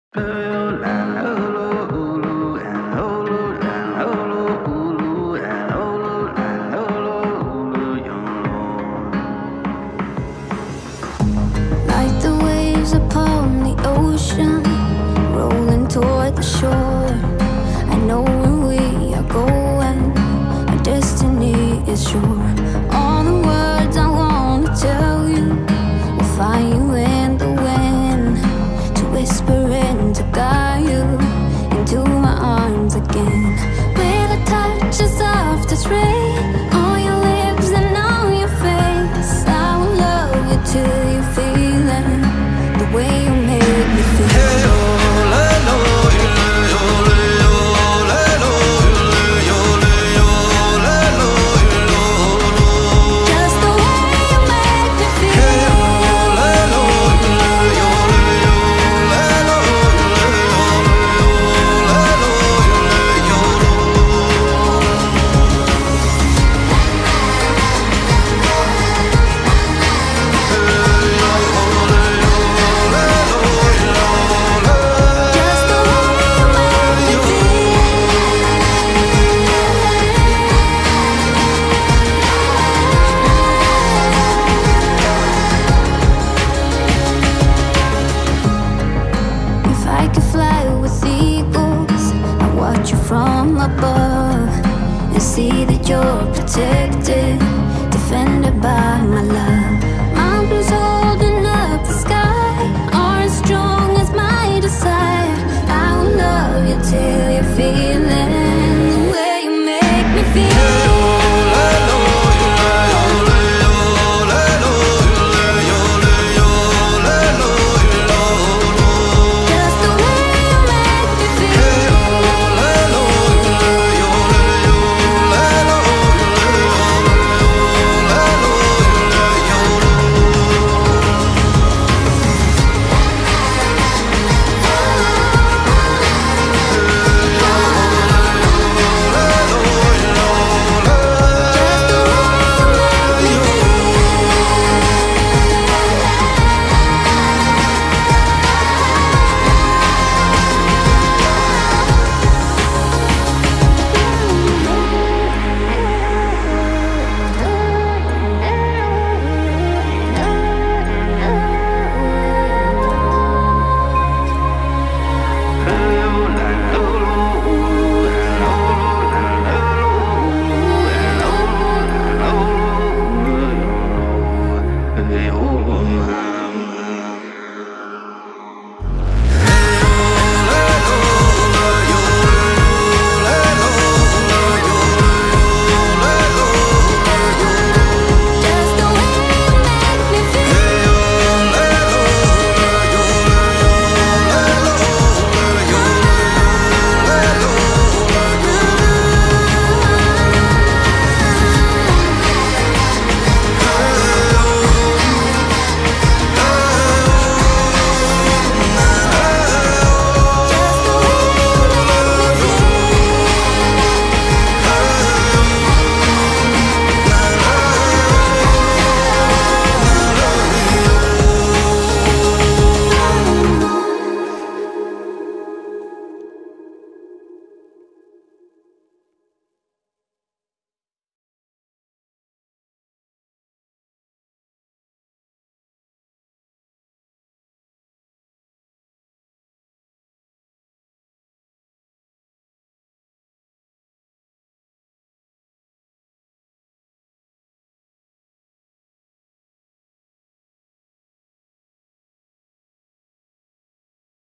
Like the waves upon the ocean, rolling toward the shore. I know where we are going, our destiny is sure. All the words I wanna tell you will find you in the wind, to whisper and to guide you into my arms again. With a touch of softest rain on your lips and on your face, I will love you till you feel it, the way you make me feel. From above and see that you're protected, defended by my love.